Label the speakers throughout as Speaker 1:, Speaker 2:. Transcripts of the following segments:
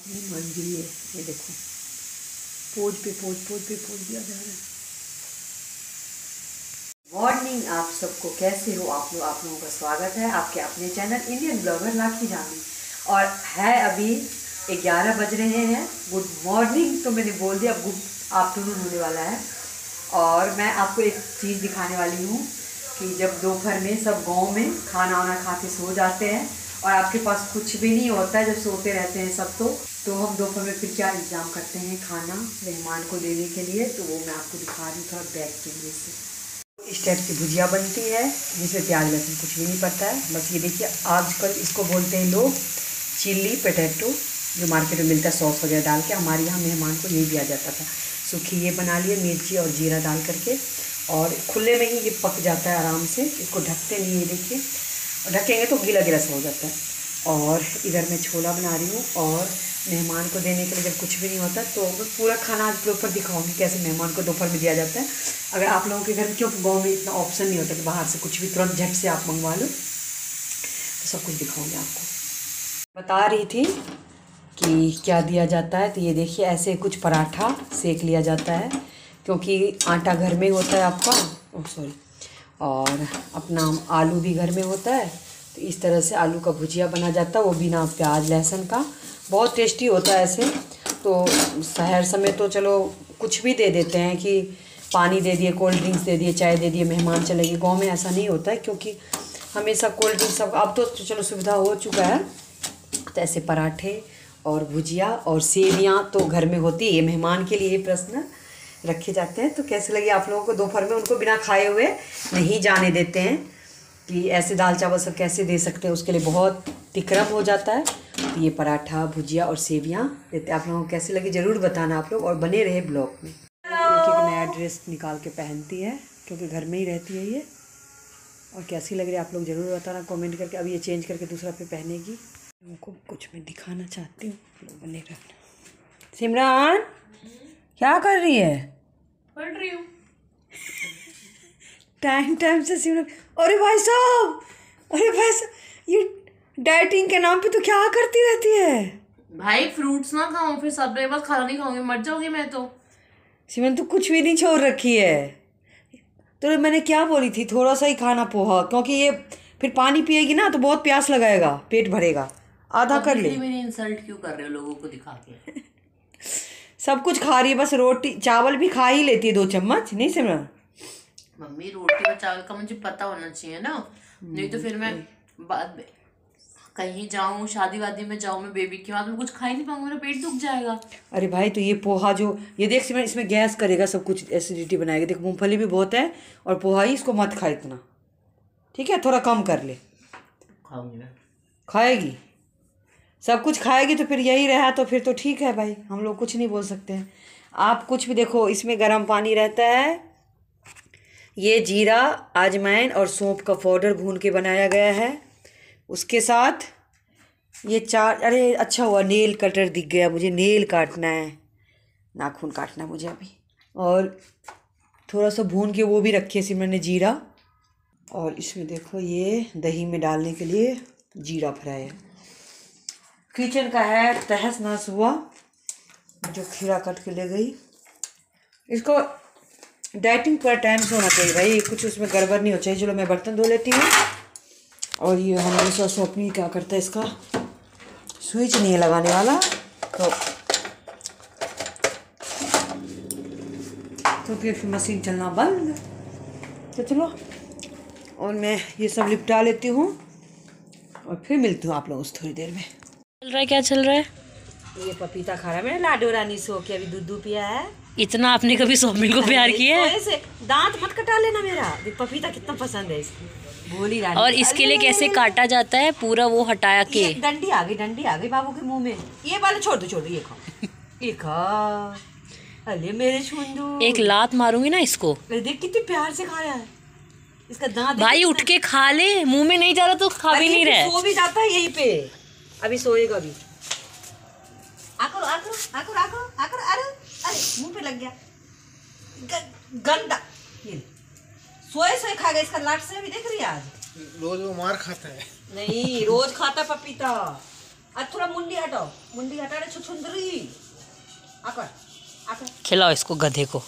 Speaker 1: मेहमान जी ये देखो पोज पे पोज दिया जा रहा है। मॉर्निंग आप सबको, कैसे हो आप लोगों का स्वागत है आपके अपने चैनल इंडियन ब्लॉगर राखी जानी। और है अभी 11 बज रहे हैं। गुड मॉर्निंग तो मैंने बोल दिया, गुड आफ्टरनून होने वाला है। और मैं आपको एक चीज़ दिखाने वाली हूँ कि जब दोपहर में सब गांव में खाना वाना खा के सो जाते हैं और आपके पास कुछ भी नहीं होता है, जब सोते रहते हैं सब, तो हम दोपहर में फिर क्या इंतजाम करते हैं खाना मेहमान को देने के लिए। तो वो मैं आपको दिखा रही हूँ थोड़ा बैक कैमरे से। इस टाइप की भुजिया बनती है जिसमें प्याज लहसुन कुछ भी नहीं पड़ता है। बस ये देखिए, आजकल इसको बोलते हैं लोग चिल्ली पोटैटो, जो मार्केट में मिलता है सॉस वगैरह डाल के। हमारे यहाँ मेहमान को यही दिया जाता था। सूखी ये बना लिए मिर्ची और जीरा डाल करके, और खुले में ही ये पक जाता है आराम से। इसको ढकते नहीं है, देखिए, और ढकेंगे तो गीला गिला सा हो जाता है। और इधर मैं छोला बना रही हूँ, और मेहमान को देने के लिए जब कुछ भी नहीं होता तो पूरा खाना आज प्रॉपर दिखाऊंगी कैसे मेहमान को दोपहर में दिया जाता है। अगर आप लोगों के घर में, क्यों गाँव में इतना ऑप्शन नहीं होता कि बाहर से कुछ भी तुरंत झट से आप मंगवा लो, तो सब कुछ दिखाऊंगी आपको। बता रही थी कि क्या दिया जाता है, तो ये देखिए ऐसे कुछ पराठा सेक लिया जाता है, क्योंकि आटा घर में होता है आपका, और अपना आलू भी घर में होता है। तो इस तरह से आलू का भुजिया बना जाता है, वो बिना प्याज लहसुन का। बहुत टेस्टी होता है ऐसे। तो शहर समय तो चलो कुछ भी दे देते हैं कि पानी दे दिए, कोल्ड ड्रिंक्स दे दिए, चाय दे दिए, मेहमान चले गए। गाँव में ऐसा नहीं होता है, क्योंकि हमेशा कोल्ड ड्रिंक्स सब, अब तो चलो सुविधा हो चुका है। तो ऐसे पराठे और भुजिया और सेवियाँ तो घर में होती है। ये मेहमान के लिए ये प्रश्न रखे जाते हैं। तो कैसे लगे आप लोगों को दोपहर में उनको बिना खाए हुए नहीं जाने देते हैं कि ऐसे दाल चावल सब कैसे दे सकते हैं, उसके लिए बहुत तिक्रम हो जाता है। तो ये पराठा भुजिया और सेवियाँ देते हैं। आप लोगों को कैसे लगे ज़रूर बताना आप लोग, और बने रहे ब्लॉग में। एक एक नया ड्रेस निकाल के पहनती है, क्योंकि घर में ही रहती है ये। और कैसी लग रही है आप लोग ज़रूर बताना कमेंट करके। अब ये चेंज करके दूसरा पे पहनेगी। उनको कुछ मैं दिखाना चाहती हूँ, लोग बने रहना। सिमरान क्या कर रही है?
Speaker 2: पढ़ रही हूँ।
Speaker 1: टाइम से सिमरन, अरे भाई साहब, ये डाइटिंग के नाम पे तो क्या करती रहती है?
Speaker 2: भाई फ्रूट्स ना खाऊं, फिर सब बस खाना नहीं खाऊंगी, मर जाऊंगी मैं तो।
Speaker 1: सिमरन तो कुछ भी नहीं छोड़ रखी है। तो मैंने क्या बोली थी, थोड़ा सा ही खाना पोहा, क्योंकि ये फिर पानी पिएगी ना तो बहुत प्यास लगाएगा, पेट भरेगा। आधा कर ले।
Speaker 2: मेरी इंसल्ट क्यों कर रहे हो लोगों को दिखा के?
Speaker 1: सब कुछ खा रही है, बस रोटी चावल भी खा ही लेती है 2 चम्मच, नहीं सिमरन?
Speaker 2: मम्मी रोटी और चावल का मुझे पता होना चाहिए ना, नहीं तो फिर मैं बाद में कहीं जाऊं, शादी वादी में जाऊं, मैं बेबी की बाद में कुछ खा ही नहीं पाऊंगा, मेरा पेट दुख जाएगा।
Speaker 1: अरे भाई, तो ये पोहा जो ये देख सिमरन, इसमें गैस करेगा, सब कुछ एसिडिटी बनाएगा। देख मूंगफली भी बहुत है, और पोहा ही, इसको मत खा इतना, ठीक है? थोड़ा कम कर ले।
Speaker 2: खाऊंगी मैं।
Speaker 1: खाएगी, सब कुछ खाएगी, तो फिर यही रहा तो फिर तो ठीक है भाई, हम लोग कुछ नहीं बोल सकते हैं। आप कुछ भी देखो, इसमें गर्म पानी रहता है। ये जीरा, अजवाइन और सौंफ का पाउडर भून के बनाया गया है। उसके साथ ये 4, अरे अच्छा हुआ नेल कटर दिख गया मुझे, नेल काटना है, नाखून काटना है मुझे अभी। और थोड़ा सा भून के वो भी रखे सिमरन ने, जीरा। और इसमें देखो ये दही में डालने के लिए जीरा फ्राई है। किचन का है तहस नहस हुआ, जो खीरा कट के ले गई। इसको डाइटिंग पर टाइम से होना चाहिए भाई, कुछ उसमें गड़बड़ नहीं हो चाहिए। चलो मैं बर्तन धो लेती हूँ। और ये हमेशा स्वप्नी क्या करता है, इसका स्विच नहीं है लगाने वाला, तो फिर मशीन चलना बंद। तो चलो, और मैं ये सब लिपटा लेती हूँ, और फिर मिलती हूँ आप लोगों से थोड़ी देर में।
Speaker 2: चल रहा है, क्या चल रहा है?
Speaker 1: ये पपीता खा रहा है मेरा लाडो रानी, सो के अभी दूध पिया है।
Speaker 2: इतना आपने कभी सोमिल को प्यार किया है?
Speaker 1: ऐसे दांत मत कटा लेना मेरा, पपीता कितना पसंद है इसको, भोली रानी।
Speaker 2: और इसके लिए कैसे काटा जाता है, पूरा वो हटाया के।
Speaker 1: डंडी आ गई बाबू के मुंह में। ये वाले छोड़ दो, ये खाओ, ये खा। अरे मेरे छुंदू,
Speaker 2: एक लात मारूंगी ना इसको।
Speaker 1: देख कितने प्यार से खाया है, इसका दांत
Speaker 2: भाई उठ के खा ले, मुंह में नहीं जा रहा तो खा भी नहीं रहा।
Speaker 1: सो भी जाता है यहीं पे, अभी सोएगा अभी। आकर अरे मुंह पे लग गया, गंदा। ये सोए खा गया, इसका लाट से भी देख रही है आज।
Speaker 3: रोज वो मार खाता है।
Speaker 1: नहीं, रोज खाता पपीता, आज थोड़ा मुंडी हटाओ, मुंडी हटा रहे छुछुंदरी। आकर आकर
Speaker 3: खिलाओ इसको गधे को।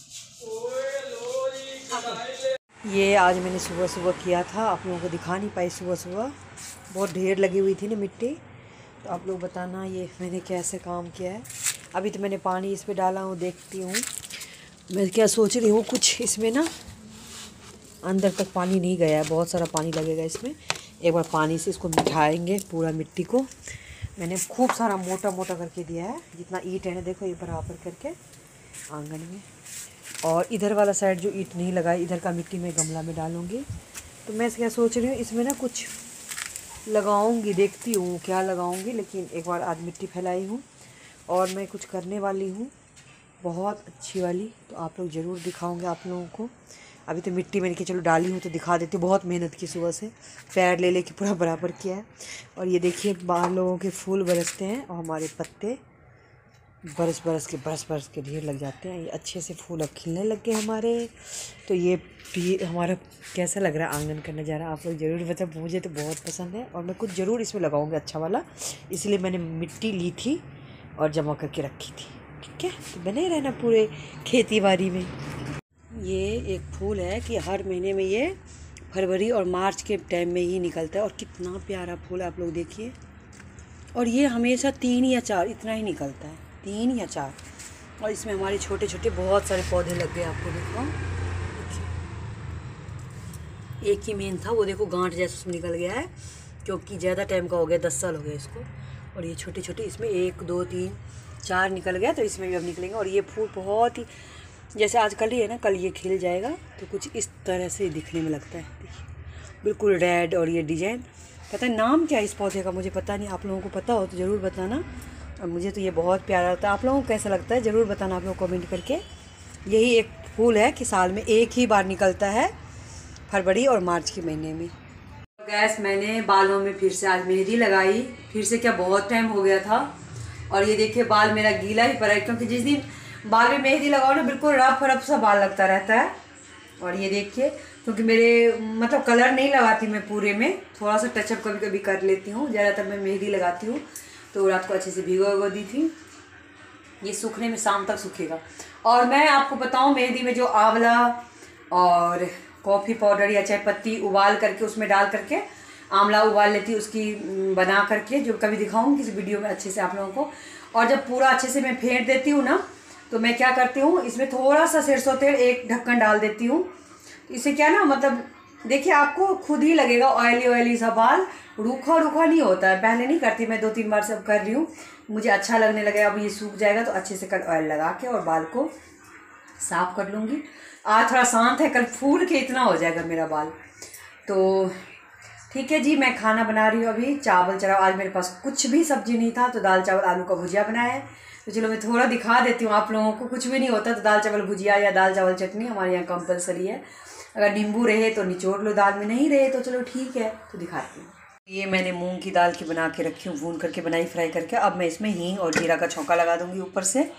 Speaker 1: ये आज मैंने सुबह सुबह किया था, आप लोगों को दिखा नहीं पाई। सुबह सुबह बहुत ढेर लगी हुई थी ना मिट्टी, तो आप लोग बताना ये मैंने कैसे काम किया है। अभी तो मैंने पानी इस पे डाला हूँ, देखती हूँ मैं क्या सोच रही हूँ। कुछ इसमें ना अंदर तक पानी नहीं गया है, बहुत सारा पानी लगेगा इसमें। एक बार पानी से इसको मिठाएंगे पूरा मिट्टी को। मैंने खूब सारा मोटा मोटा करके दिया है, जितना ईंट है ना देखो ये बराबर करके आंगन में। और इधर वाला साइड जो ईंट नहीं लगाई, इधर का मिट्टी मैं गमला में डालूँगी। तो मैं क्या सोच रही हूँ इसमें ना कुछ लगाऊंगी, देखती हूँ क्या लगाऊंगी। लेकिन एक बार आज मिट्टी फैलाई हूँ और मैं कुछ करने वाली हूँ बहुत अच्छी वाली, तो आप लोग ज़रूर दिखाऊंगे आप लोगों को। अभी तो मिट्टी मैंने कि चलो डाली हूँ तो दिखा देती हूँ। बहुत मेहनत की सुबह से, पैर ले लेके पूरा बराबर किया है। और ये देखिए बाहर लोगों के फूल बरसते हैं और हमारे पत्ते बरस बरस के ढेर लग जाते हैं। ये अच्छे से फूल अब खिलने लग गए हमारे। तो ये भी हमारा कैसा लग रहा है आंगन का नज़ारा, आप लोग ज़रूर बताओ। मुझे तो बहुत पसंद है और मैं कुछ ज़रूर इसमें लगाऊंगी अच्छा वाला, इसलिए मैंने मिट्टी ली थी और जमा करके रखी थी। ठीक है, तो बने रहना पूरे खेती बाड़ी में। ये एक फूल है कि हर महीने में ये फरवरी और मार्च के टाइम में ही निकलता है और कितना प्यारा फूल है, आप लोग देखिए। और ये हमेशा 3 या 4 इतना ही निकलता है, 3 या 4। और इसमें हमारे छोटे छोटे बहुत सारे पौधे लग गए, आपको देखो। एक ही मेन था, वो देखो गांठ जैसा उसमें निकल गया है, क्योंकि ज़्यादा टाइम का हो गया, 10 साल हो गया इसको। और ये छोटे छोटे इसमें 1 2 3 4 निकल गया, तो इसमें भी अब निकलेंगे। और ये फूल बहुत ही जैसे आज कल ही है ना, कल ये खिल जाएगा तो कुछ इस तरह से दिखने में लगता है। देखिए बिल्कुल रेड। और ये डिजाइन पता है नाम क्या है इस पौधे का, मुझे पता नहीं। आप लोगों को पता हो तो ज़रूर बताना। और मुझे तो ये बहुत प्यारा लगता है, आप लोगों को कैसा लगता है ज़रूर बताना आप लोग कमेंट करके। यही एक फूल है कि साल में एक ही बार निकलता है, फरवरी और मार्च के महीने में। गैस मैंने बालों में फिर से आज मेहंदी लगाई, फिर से क्या बहुत टाइम हो गया था। और ये देखिए बाल मेरा गीला ही पड़ा है, क्योंकि जिस दिन बाल में मेहंदी लगाओ ना बिल्कुल रफ रफ सा बाल लगता रहता है। और ये देखिए क्योंकि मेरे मतलब कलर नहीं लगाती मैं पूरे में, थोड़ा सा टचअप कभी कभी कर लेती हूँ। ज़्यादातर मैं मेहंदी लगाती हूँ। तो रात को अच्छे से भिगो दी थी, ये सूखने में शाम तक सूखेगा। और मैं आपको बताऊँ मेहंदी में जो आंवला और कॉफ़ी पाउडर या चाय पत्ती उबाल करके उसमें डाल करके, आंवला उबाल लेती हूँ उसकी बना करके, जो कभी दिखाऊंगी किसी वीडियो में अच्छे से आप लोगों को। और जब पूरा अच्छे से मैं फेंट देती हूँ ना, तो मैं क्या करती हूँ इसमें थोड़ा सा सरसों तेल एक ढक्कन डाल देती हूँ। इससे क्या ना मतलब देखिए आपको खुद ही लगेगा ऑयली ऑयली सा बाल, रूखा रूखा नहीं होता है। पहले नहीं करती मैं, 2-3 बार सब कर रही हूँ, मुझे अच्छा लगने लगेगा। अब ये सूख जाएगा तो अच्छे से कल ऑयल लगा के और बाल को साफ कर लूँगी। आज थोड़ा शांत है, कल फूल के इतना हो जाएगा मेरा बाल। तो ठीक है जी, मैं खाना बना रही हूँ अभी। चावल चढ़ाओ, आज मेरे पास कुछ भी सब्जी नहीं था तो दाल चावल आलू का भुजिया बनाया है। तो चलो मैं थोड़ा दिखा देती हूँ आप लोगों को। कुछ भी नहीं होता तो दाल चावल भुजिया या दाल चावल चटनी हमारे यहाँ कंपलसरी है। अगर नींबू रहे तो निचोड़ लो, दाल में नहीं रहे तो चलो ठीक है। तो दिखाती हूँ। ये मैंने मूंग की दाल की बना के रखी हूँ, भून करके बनाई फ्राई करके। अब मैं इसमें हींग और जीरा का छौंका लगा दूँगी ऊपर से।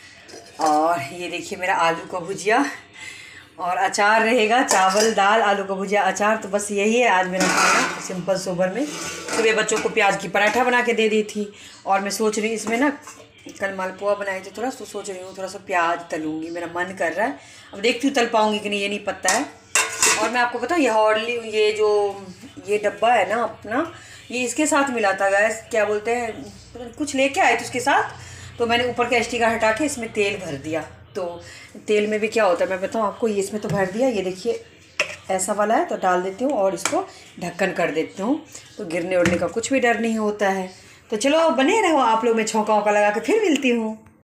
Speaker 1: और ये देखिए मेरा आलू का भुजिया और अचार रहेगा, चावल दाल आलू का भुजिया अचार। तो बस यही है आज मेरा खाना, सिंपल सोबर में। सुबह बच्चों को प्याज की पराठा बना के दे दी थी। और मैं सोच रही इसमें ना कल मालपुआ बनाए थे थोड़ा, तो सोच रही हूँ थोड़ा सा प्याज तलूँगी, मेरा मन कर रहा है। अब देखती हूँ तल पाऊँगी कि नहीं, ये नहीं पता है। और मैं आपको बताऊँ ये हॉर्ली ये जो ये डब्बा है ना अपना, ये इसके साथ मिला था गैस, क्या बोलते हैं कुछ लेके आए थे उसके साथ। तो मैंने ऊपर का स्टिकर हटा के इसमें तेल भर दिया। तो तेल में भी क्या होता है मैं बताऊँ आपको, ये इसमें तो भर दिया, ये देखिए ऐसा वाला है तो डाल देती हूँ और इसको ढक्कन कर देती हूँ। तो गिरने उड़ने का कुछ भी डर नहीं होता है। तो चलो बने रहो आप लोग, मैं छौंका वौका लगा के फिर मिलती हूँ।